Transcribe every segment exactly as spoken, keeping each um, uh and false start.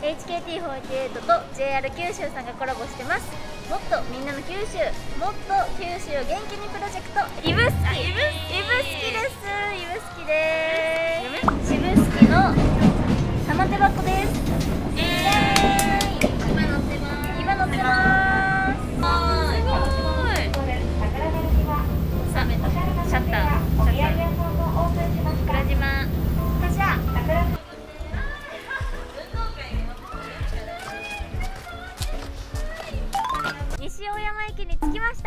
エイチケーティーフォーティーエイト と ジェイアール 九州さんがコラボしてます。もっとみんなの九州、もっと九州を元気にプロジェクト、イブスキ、イブスキです。イブスキです。シブスキの玉手箱です。イエーイ。今乗ってます。今乗ってます。すごい。さあ、シャッター、シャッター。桜島。西大山駅に着きました。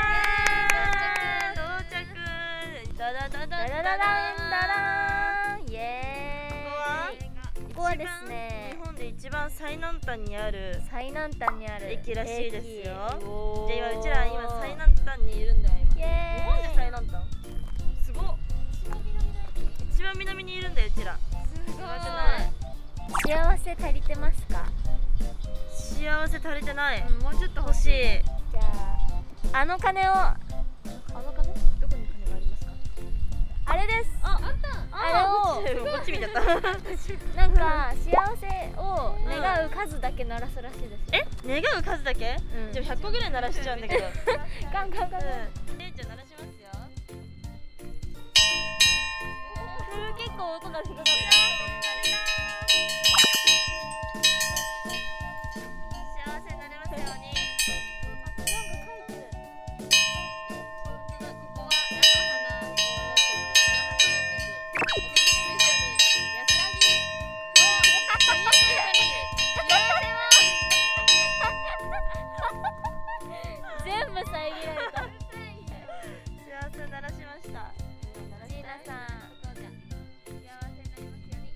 到着。ダダダダダダダダンダダン。イエーイ。ここはですね、 日本で一番最南端にある最南端にある駅らしいですよ。じゃあ今うちらら今最南端にいるんだよ。今。 イエーイ。 日本で最南端？すごっ。一番南にいるんだようちら。 すごい。幸せ足りてますか？ 幸せ足りてない。 うん、もうちょっと欲しい。 じゃあ、あの鐘を、あの鐘？どこに鐘がありますか？ あれです。 あ、あった。 あれをこっち見ちゃった。 なんか幸せを願う数だけ鳴らすらしいです。 え、願う数だけ？ うん、 じゃあひゃっこぐらい鳴らしちゃうんだけど。 ガンガンガン。 え、じゃあ鳴らしますよ。 結構音がすごかった。全部遮られた。 幸せ鳴らしました。 皆さん、幸せになりますように。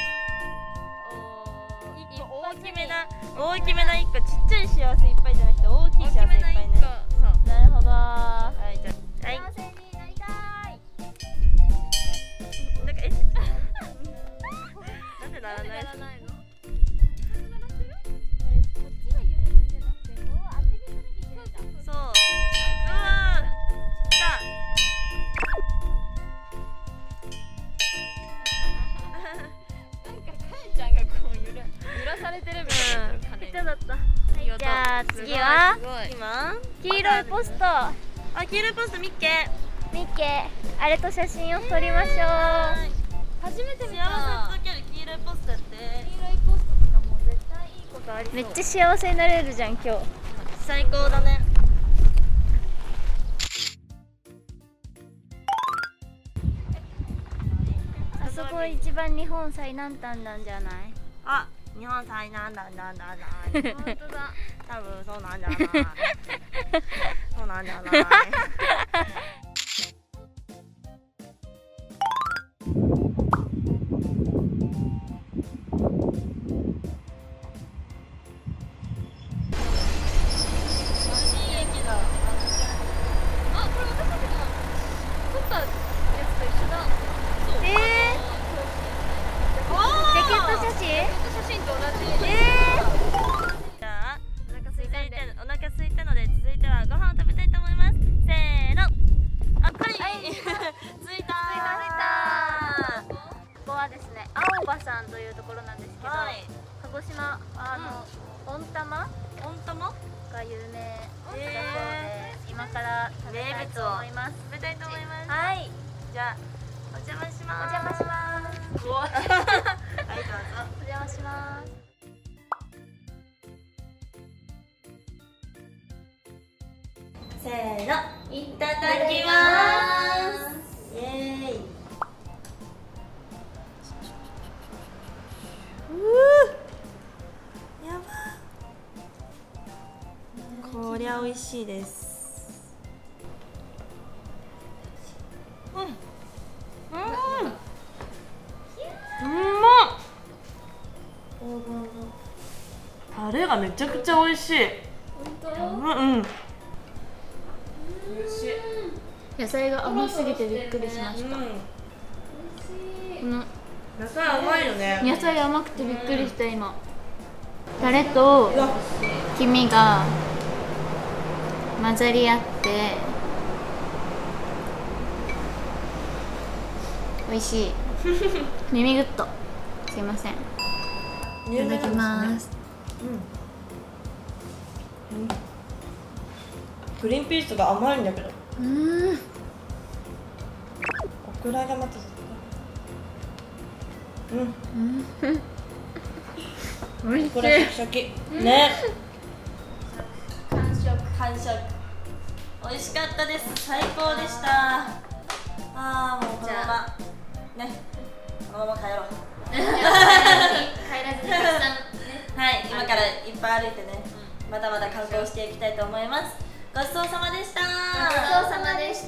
おお、大きめな、大きめな一個、ちっちゃい幸せいっぱいじゃなくて、大きい幸せいっぱいね。 そう。なるほど。はい、じゃあ、はい。 幸せになりたい。 なんか、え、なんでならないの？そう。うわー。来た。 なんかかえちゃんがこう揺ら揺らされてるみたいな。 下手だった。じゃあ次は今黄色いポスト。 あ、黄色いポストミッケー。 ミッケー、あれと写真を撮りましょう。初めて見た。 幸せ届ける黄色いポストって。 黄色いポストとかも絶対いいことありそう。 めっちゃ幸せになれるじゃん今日。 最高だね。 あそこ一番日本最南端なんじゃない？ あ、日本最南端なんだない。 本当だ。 多分そうなんじゃない。そうなんじゃない。 さんというところなんですけど、 はい、 鹿児島あの、うん、温玉温玉が有名だそうで、 えー、今から食べたいと思います。 食べたいと思います。 はい、 じゃあお邪魔します。 お邪魔します。 はい、どうぞ。 お邪魔します。 せーの、いただきます。イエーイ。うー、やば。こりゃ美味しいです。うん。うん。うまっ。タレがめちゃくちゃ美味しい。 本当？ うん。 野菜が甘すぎてびっくりしました。うん、 野菜甘いよね。 野菜甘くてびっくりした今。タレと黄身が混ざり合って美味しい。耳グッド。すいません。 いただきます。 うん、うん、グリーンピースが甘いんだけど、 うん、 オクラがまたうん、うん、 おいしい。 これシャキシャキね。完食完食。美味しかったです。最高でした。あーもうこのままね、このまま帰ろう。 帰らずにたくさんはい、今からいっぱい歩いてね、まだまだ観光していきたいと思います。ごちそうさまでした。 ごちそうさまでした。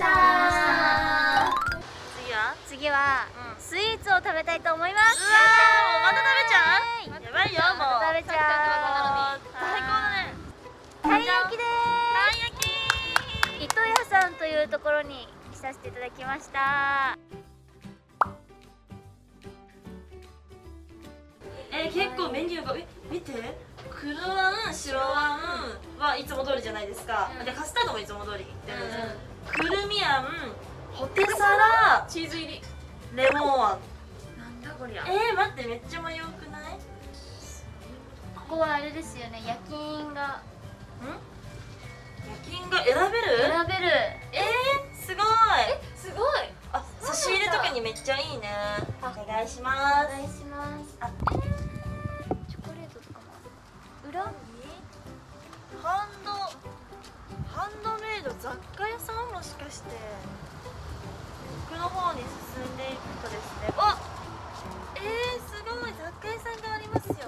次は次は、うん、スイーツを食べたいと思います。 うわー、もうまた食べちゃう？やばいよ、もう食べちゃう。 最高だね。 たい焼きでたい焼き。 糸屋さんというところに来させていただきました。 えー、結構メニューが、え、見て、黒あん、白あんはいつも通りじゃないですか、うん、でカスタードもいつも通り、うん、くるみあん、ポテサラ、チーズ入り、レモンあん。なんだこりゃ。えー、待って、めっちゃ迷うくない？ ここはあれですよね、焼き印がん焼き印が選べる？ 選べる。 えー、すごい。 え、すごい。 あ、差し入れとかにめっちゃいいね。お願いします。 お願いします。あ、えー、チョコレートとかもある。裏？ ハンドハンドメイド雑貨屋さん、もしかして奥の方に進んでいくとですね、あ、えー、すごい雑貨屋さんがありますよ。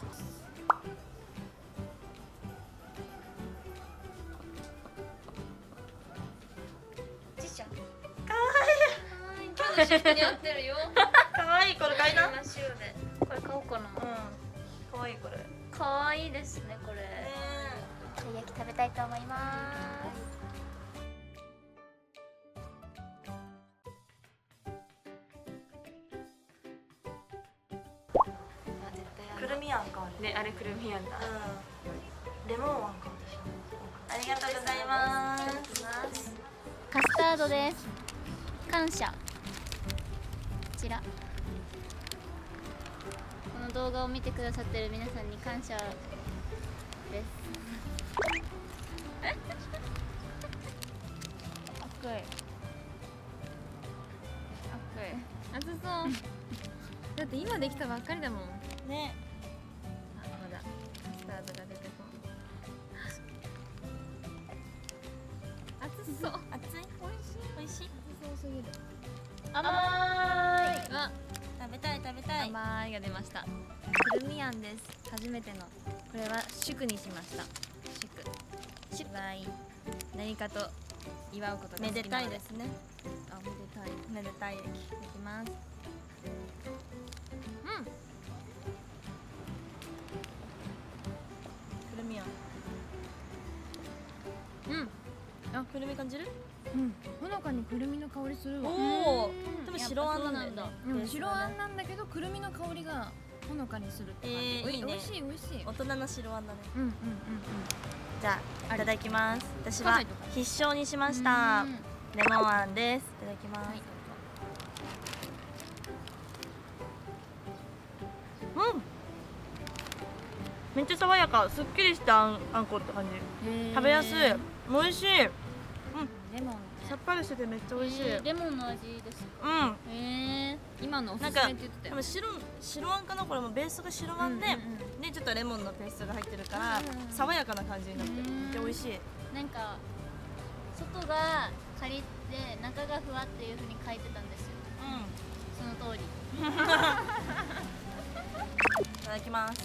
ちっちゃんかわいい。 今日のシフトに合ってるよ。 かわいい。これ買いな。 真っ白で。 これ買おうかな。 うん、かわいい。これかわいいですね、これ。たい焼き食べたいと思います。 くるみあんかね、あれくるみあんだ。うん、レモンあんか私。ありがとうございます。 カスタードです。感謝。こちら。この動画を見てくださってる皆さんに感謝です。 熱い。熱い。熱そう。だって今できたばっかりだもん。 ね。 あ、まだカスタードが出てこん。熱そう。 熱い。美味しい。美味しい。 熱そうすぎる。 甘い。 わ、 食べたい食べたい。 甘いが出ました。くるみあんです。初めての。これは祝にしました。祝。祝。何かと祝うことが好きなので。 めでたいですね。 あ、めでたい。 めでたい焼き。 いただきます。うん。くるみあん。 うん。 あ、くるみ感じる？ うん。ほのかにくるみの香りするわ。 おお。多分白あんなんだよね。 うん、白あんなんだけどくるみの香りがほのかにするって感じ。 えー、いいね。 美味しい美味しい。 大人の白あんだね。 うんうんうんうん。 じゃあいただきます。私は必勝にしました。レモンあんです。いただきます。はい、うん。めっちゃ爽やか、すっきりしたあん、あんこって感じ。食べやすい。美味しい。うん。 レモン、ね、 さっぱりしててめっちゃ美味しい。 レモンの味です。 うん。 へえ。今のおすすめって言ってたよ。 なんか白白あんかな、これもベースが白あんで、でちょっとレモンのペーストが入ってるから、爽やかな感じになってる。めっちゃ美味しい。 なんか外がカリって中がふわっていう風に書いてたんですよ。うん。その通り。 いただきます。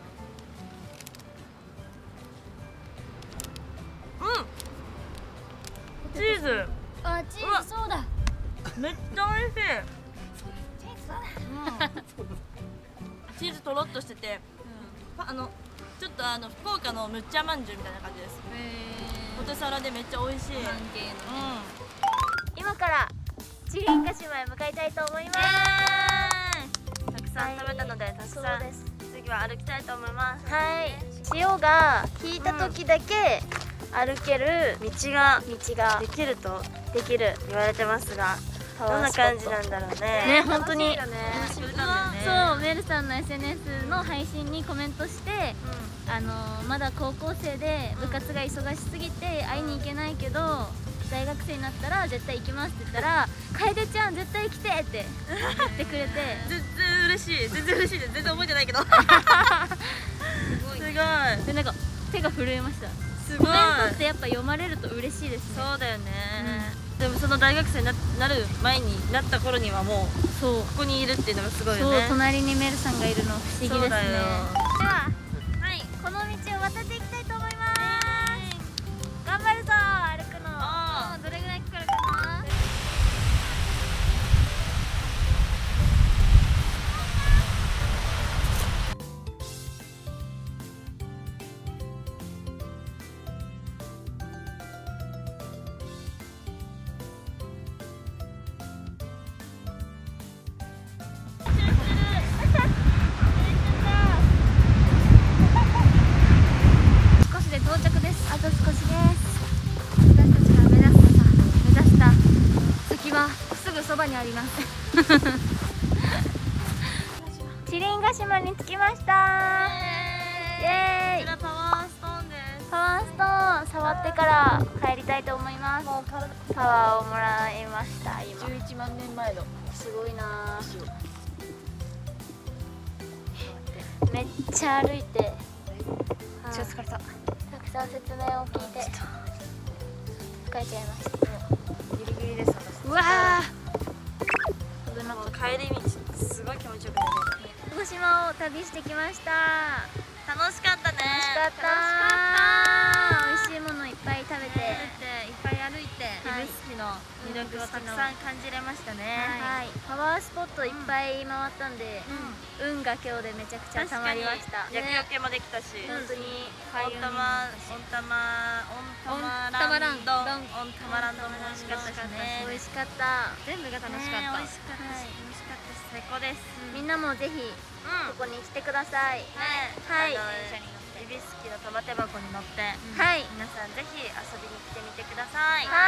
うん。チーズ。 あ、チーズそうだ。 めっちゃ美味しい。 チーズそうだ。 チーズとろっとしてて、あのちょっとあの福岡のむっちゃまんじゅうみたいな感じです。ポテサラでめっちゃ美味しい。 今からチリンカ島へ向かいたいと思います。 たくさん食べたので、たくさん次は歩きたいと思います。 はい。潮が引いた時だけ歩ける道が道ができるとできる言われてますが、どんな感じなんだろうね。 ね、本当に。 楽しみなんだよね。 そうメルさんの エスエヌエス の配信にコメントして、あのまだ高校生で部活が忙しすぎて会いに行けないけど大学生になったら絶対行きますって言ったら「楓ちゃん絶対来て!」って言ってくれて全然嬉しい全然嬉しいです全然覚えてないけどすごいすごいでなんか手が震えました。 すごいコメントってやっぱ読まれると嬉しいですね。 そうだよね、うん、でもその大学生に な, なる前になった頃にはもうそうここにいるっていうのがすごいよね。 そう隣にメルさんがいるの不思議ですね。 そうだよ。 では、はい、この道を渡っていきたいと思います。頑張るぞ歩くの。 あーどれぐらいかかるかな。少しで到着です。あと少しです。私たちが目指した目指した先はすぐそばにありますチリンヶ島に着きました。イエーイ。 こちらパワーストーンです。 パワーストーン触ってから帰りたいと思います。 もう体パワーをもらいました今。 じゅういちまんねんまえのすごいな。めっちゃ歩いてちょっと疲れた。 たくさん説明を聞いて疲れちゃいました。 ギリギリです私。 うわー、 もう帰り道すごい気持ちよくなる。 鹿児島を旅してきました。 楽しかったね。 楽しかった楽しかった。 美味しいものいっぱい食べて、 いっぱい歩いて、 はい指宿の魅力をたくさん感じれましたね。 はい、パワースポットいっぱい回ったんで、運が今日でめちゃくちゃ溜まりました。 厄除けもできたし、 本当に温玉、温玉、温玉ランド、温玉ランドも美味しかったしね。 美味しかった。 全部が楽しかった、 ね美味しかったし、美味しかったし、最高です。 みんなもぜひうん。 ここに来てください。 ね、 はいあの指宿の玉手箱に乗って、 はい、 皆さんぜひ遊びに来てみてください。 は